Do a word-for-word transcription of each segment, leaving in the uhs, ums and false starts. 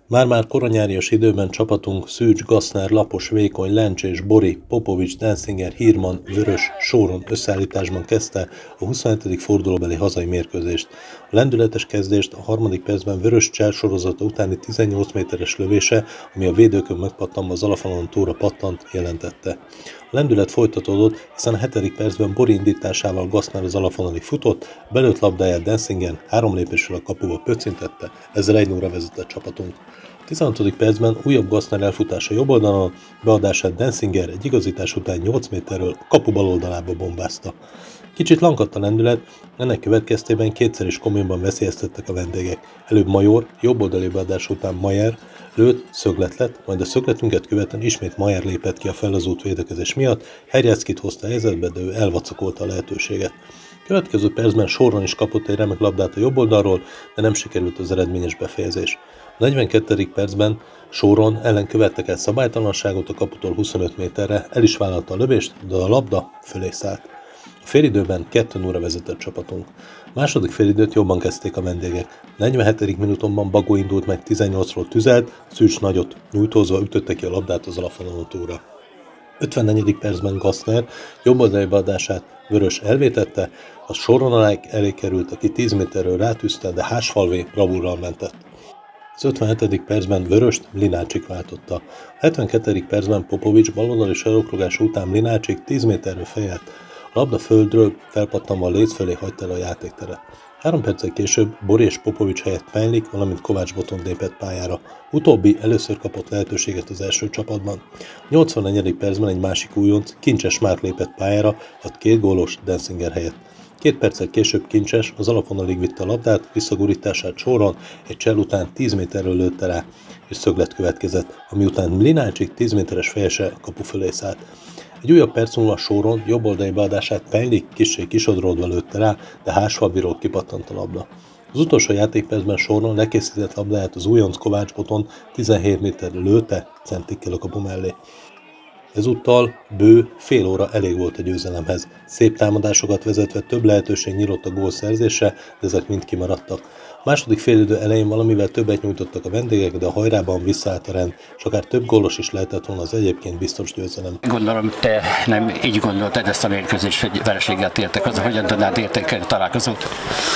Már-már koranyárias időben csapatunk Szűcs, Gassner, Lapos, Vékony, Lencsés, Bori, Popovics, Denzinger, Hírman, Vörös, Sóron összeállításban kezdte a huszonhetedik fordulóbeli hazai mérkőzést. A lendületes kezdést a harmadik percben Vörös Csel sorozata utáni tizennyolc méteres lövése, ami a védőkön megpattanva az alapfalon túlra pattant, jelentette. A lendület folytatódott, hiszen a hetedik percben Bori indításával Gassner az alapvonalig futott, belőtt labdáját Denzinger három lépésről a kapuba pöccintette, ezzel egy nullra vezetett csapatunk. A tizenhatodik percben újabb Gassner elfutása jobb oldalon, beadását Denzinger egy igazítás után nyolc méterről a kapu bal oldalába bombázta. Kicsit lankadt a lendület, ennek következtében kétszer is komolyan veszélyeztettek a vendégek. Előbb Major, jobb oldali beadás után Mayer, lőtt, szöglet lett, majd a szögletünket követően ismét Mayer lépett ki a felazult védekezés miatt, Herjeckit hozta a helyzetbe, de ő elvacakolta a lehetőséget. Következő percben Sóron is kapott egy remek labdát a jobb oldalról, de nem sikerült az eredményes befejezés. A negyvenkettedik percben Sóron ellen követtek el szabálytalanságot a kaputól huszonöt méterre, el is vállalta a lövést, de a labda fölé szállt. A félidőben kettő nullra vezetett csapatunk. A második félidőt jobban kezdték a vendégek. A negyvenhetedik minutomban Bagó indult meg tizennyolcról tüzelt, Szűcs nagyot nyújtózva ütötte ki a labdát az alapvonalon túlra. ötvennegyedik percben Gassner jobb oldali beadását Vörös elvétette, a Sóron alá elé került, aki tíz méterről rátűzte, de Hásfalvé bravúrral mentett. Az ötvenhetedik percben Vöröst Mlinácsik váltotta. A hetvenkettedik percben Popovics baloldali sarokrugás után Mlinácsik tíz méterről fejelt. A labda földről felpattanva a léc fölé hagyta el a játékteret. Három perccel később Bori és Popovics helyett Pejlik, valamint Kovács Botond lépett pályára. Utóbbi először kapott lehetőséget az első csapatban. A nyolcvannegyedik percben egy másik újonc, Kincses Márk lépett pályára, a két gólos Denzinger helyett. Két perccel később Kincses az alapvonalig vitte a labdát, visszagurítását Sóron, egy csel után tíz méterről lőtte rá, és szöglet következett, ami után Mlinácsik tíz méteres fejese a kapu fölé szállt. Egy újabb perc múlva Sóron jobb oldali beadását Pejlik kissé kisodródva lőtte rá, de Hásfalviról kipattant a labda. Az utolsó játékpercben Sóron lekészített labdáját az újonc Kovács Botond tizenhét méterre lőtte, centikkel a kapu mellé. Ezúttal bő fél óra elég volt a győzelemhez. Szép támadásokat vezetve több lehetőség nyílt a gól szerzése, de ezek mind kimaradtak. A második félidő elején valamivel többet nyújtottak a vendégek, de a hajrában visszaállt a rend, és akár több gólos is lehetett volna az egyébként biztos győzelem. Gondolom, te nem így gondoltad ezt a mérkőzést, hogy vereséggel tértek, az, hogyan tudnád értékelni a találkozót?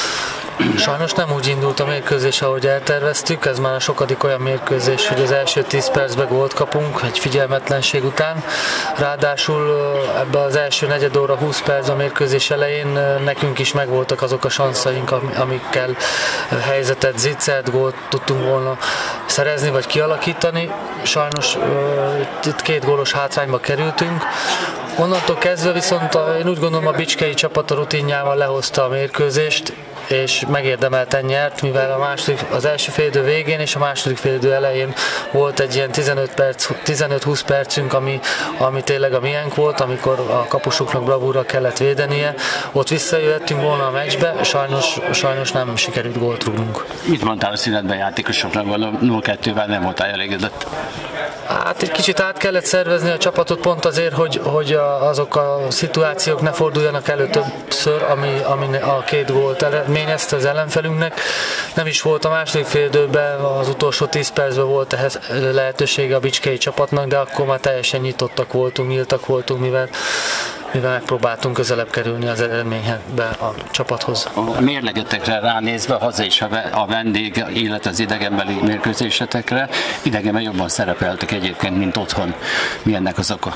Sajnos nem úgy indult a mérkőzés, ahogy elterveztük, ez már a sokadik olyan mérkőzés, hogy az első tíz percben gólt kapunk egy figyelmetlenség után. Ráadásul ebben az első negyed óra húsz perc a mérkőzés elején nekünk is megvoltak azok a sanszaink, amikkel helyzetet, zicsert, gólt tudtunk volna szerezni vagy kialakítani. Sajnos itt két gólos hátrányba kerültünk. Onnantól kezdve viszont én úgy gondolom, a bicskei csapat a rutinjával lehozta a mérkőzést, és megérdemelten nyert, mivel a második, az első félidő végén és a második félidő elején volt egy ilyen tizenöt-húsz percünk, ami, ami tényleg a miénk volt, amikor a kapusuknak bravúra kellett védenie. Ott visszajöhettünk volna a meccsbe, sajnos, sajnos nem sikerült gólt rúgnunk. Mit mondtál a szünetben játékosoknak, való nulla kettővel nem voltál elégedett? Hát egy kicsit át kellett szervezni a csapatot pont azért, hogy, hogy azok a szituációk ne forduljanak elő többször, ami, ami a két gólt eredményezte az ellenfelünknek. Nem is volt a második félidőben, az utolsó tíz percben volt ehhez lehetősége a bicskei csapatnak, de akkor már teljesen nyitottak voltunk, nyíltak voltunk, mivel mivel megpróbáltunk közelebb kerülni az eredménybe a csapathoz. A mérlegetekre ránézve, haza és a vendég, illetve az idegenbeli mérkőzésetekre, idegenben jobban szerepeltek egyébként, mint otthon. Mi ennek az oka?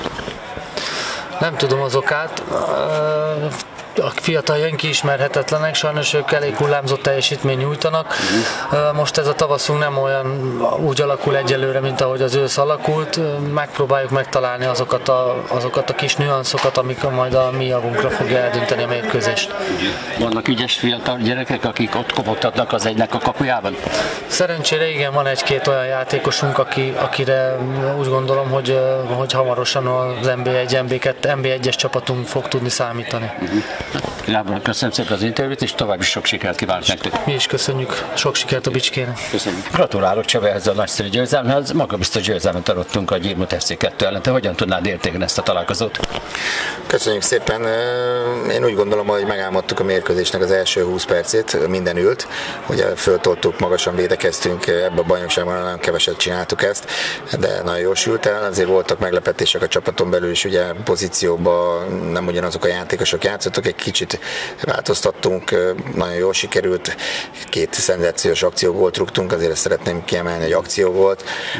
Nem tudom az okát. A fiataljaink ismerhetetlenek, sajnos ők elég hullámzott teljesítmény nyújtanak. Most ez a tavaszunk nem olyan úgy alakul egyelőre, mint ahogy az ősz alakult. Megpróbáljuk megtalálni azokat a, azokat a kis nüanszokat, amik majd a mi javunkra fogja eldönteni a mérkőzést. Vannak ügyes fiatal gyerekek, akik ott kopogtatnak az egynek a kapujában? Szerencsére igen, van egy-két olyan játékosunk, aki, akire úgy gondolom, hogy, hogy hamarosan az en bé egy, en bé kettő, en bé egyes csapatunk fog tudni számítani. Uh-huh. Gábor, köszönöm szépen az interjút, és további sok sikert kívánok nektek. Mi is köszönjük, sok sikert a Bicskének. Köszönjük. Gratulálok Csaba ehhez a nagyszerű győzelmhez, magabiztos győzelmet adottunk a Gyirmut ef cé kettő ellen. Te hogyan tudnád értékelni ezt a találkozót? Köszönjük szépen. Én úgy gondolom, hogy megálmodtuk a mérkőzésnek az első húsz percét, minden ült. Ugye föltoltuk, magasan védekeztünk, ebbe a bajnokságban nagyon keveset csináltuk ezt, de nagyon jól sült el. Azért voltak meglepetések a csapaton belül is, ugye pozícióban nem ugyanazok a játékosok játszottak, egy kicsit változtattunk, nagyon jól sikerült, két szenzációs akcióból rúgtunk, azért ezt szeretném kiemelni, hogy akció volt.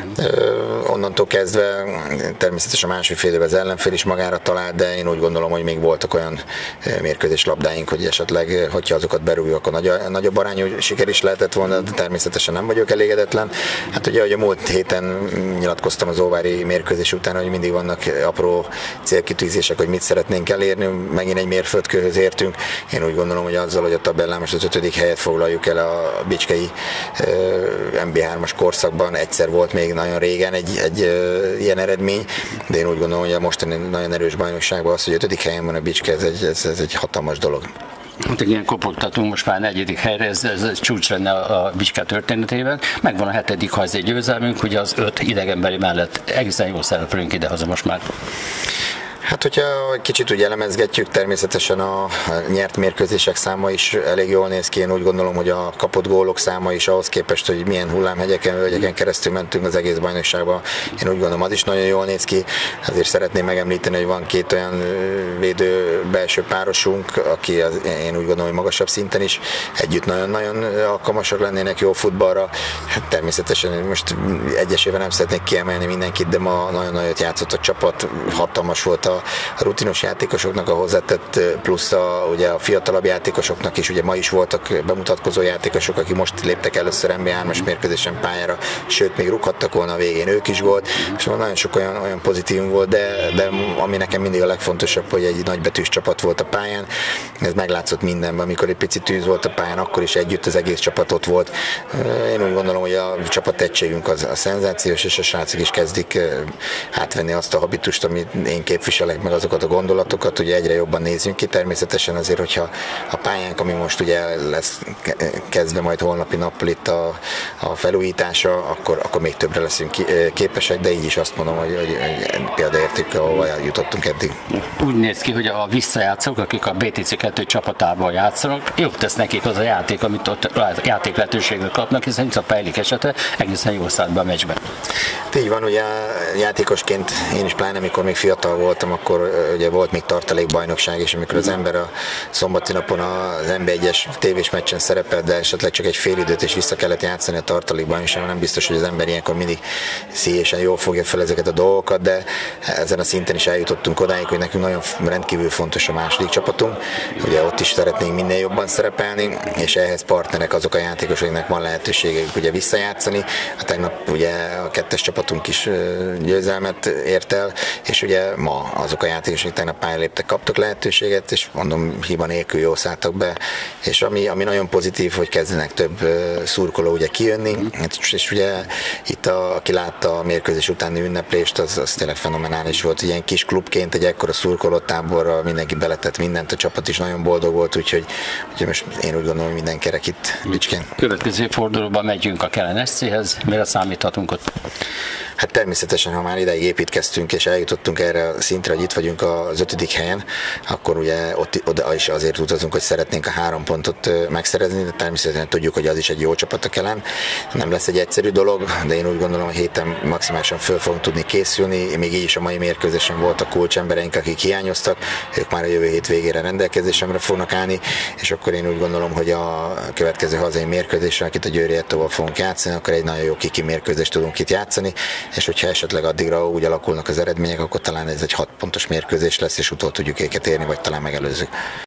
Onnantól kezdve természetesen a második fél évben az ellenfél is magára talált, de én úgy gondolom, hogy még voltak olyan mérkőzés labdáink, hogy esetleg, hogyha azokat berúgjuk, akkor nagy, nagyobb arányú siker is lehetett volna, de természetesen nem vagyok elégedetlen. Hát ugye, hogy a múlt héten nyilatkoztam az óvári mérkőzés után, hogy mindig vannak apró célkitűzések, hogy mit szeretnénk elérni, megint egy mérföldkőhöz értünk. Én úgy gondolom, hogy azzal, hogy a tabellán most az ötödik helyet foglaljuk el a bicskei em bé hármas korszakban, egyszer volt még nagyon régen egy, egy ilyen eredmény, de én úgy gondolom, hogy a mostani nagyon erős bajnokságban az, hogy ötödik helyen van a Bicske, ez egy, ez, ez egy hatalmas dolog. Hát ilyen kopogtatunk most már negyedik helyre, ez, ez, ez csúcs lenne a Bicske történetében. Megvan a hetedik hazai győzelmünk, ugye az öt idegenbeli mellett egészen jól szerepelünk idehaza most már. Hát, hogyha kicsit úgy elemezgetjük, természetesen a nyert mérkőzések száma is elég jól néz ki. Én úgy gondolom, hogy a kapott gólok száma is ahhoz képest, hogy milyen hullámhegyeken, völgyeken keresztül mentünk az egész bajnokságban. Én úgy gondolom, az is nagyon jól néz ki. Azért szeretném megemlíteni, hogy van két olyan védő belső párosunk, aki az, én úgy gondolom, hogy magasabb szinten is együtt nagyon-nagyon alkalmasak lennének jó futballra. Hát természetesen most egyesével nem szeretnék kiemelni mindenkit, de ma nagyon nagyot játszott a csapat, hatalmas volt a a rutinos játékosoknak a hozzátett, plusz a, ugye a fiatalabb játékosoknak is, ugye ma is voltak bemutatkozó játékosok, akik most léptek először em bé hármas mérkőzésen pályára, sőt még rúghattak volna a végén ők is volt, és nagyon sok olyan, olyan pozitívum volt, de, de ami nekem mindig a legfontosabb, hogy egy nagybetűs csapat volt a pályán, ez meglátszott mindenben, amikor egy pici tűz volt a pályán, akkor is együtt az egész csapat ott volt. Én úgy gondolom, hogy a csapat egységünk az a szenzációs, és a srácok is kezdik átvenni azt a habitust, amit én képviselek, meg azokat a gondolatokat, ugye egyre jobban nézzünk ki, természetesen azért, hogyha a pályánk, ami most ugye lesz kezdve majd holnapi nappal itt a, a felújítása, akkor, akkor még többre leszünk képesek, de így is azt mondom, hogy, hogy, hogy példaértékkel, ahol jutottunk eddig. Úgy néz ki, hogy a visszajátszók, akik a bé té cé kettő csapatában játszanak, jobb tesz nekik az a játék, amit ott játék lehetőséget kapnak, hiszen itt a Pejlik esete egészen jól szállt be a meccsbe. Így van, ugye játékosként én is pláne, amikor még fiatal voltam, akkor ugye volt még tartalékbajnokság, és amikor az ember a szombati napon az en bé egyes tévés meccsen szerepel, de esetleg csak egy fél időt és vissza kellett játszani a tartalékbajnokságon, nem biztos, hogy az ember ilyenkor mindig szíjésen jól fogja fel ezeket a dolgokat, de ezen a szinten is eljutottunk odáig, hogy nekünk nagyon rendkívül fontos a második csapatunk. Ugye ott is szeretnénk minél jobban szerepelni, és ehhez partnerek azok a játékosok, akiknek van lehetőségük ugye visszajátszani. A tegnap ugye a kettes csapatunk is győzelmet ért el, és ugye ma azok a játékosok, akik tegnap pályára léptek, kaptak lehetőséget, és mondom, hiba nélkül jól szálltak be, és ami, ami nagyon pozitív, hogy kezdenek több szurkoló ugye kijönni, és ugye itt a, aki látta a mérkőzés utáni ünneplést, az, az tényleg fenomenális volt, ilyen kis klubként, egy ekkora szurkolótáborral mindenki beletett mindent, a csapat is nagyon boldog volt, úgyhogy, úgyhogy most én úgy gondolom, hogy minden kerek itt Bicskén. Következő fordulóban megyünk a Kelen es céhez, mire számíthatunk ott? Hát természetesen, ha már ideig építkeztünk és eljutottunk erre a szintre, hogy itt vagyunk az ötödik helyen, akkor ugye ott, oda is azért utazunk, hogy szeretnénk a három pontot megszerezni, de természetesen tudjuk, hogy az is egy jó csapat a Kelen. Nem lesz egy egyszerű dolog, de én úgy gondolom, hogy héten maximálisan föl fogunk tudni készülni. Még így is a mai mérkőzésen voltak kulcsembereink, akik hiányoztak, ők már a jövő hét végére rendelkezésemre fognak állni, és akkor én úgy gondolom, hogy a következő hazai mérkőzésre, akit a Győri Ettóval fogunk játszani, akkor egy nagyon jó kiki mérkőzést tudunk itt játszani, és hogyha esetleg addigra úgy alakulnak az eredmények, akkor talán ez egy hat pontos mérkőzés lesz, és utol tudjuk őket érni, vagy talán megelőzzük.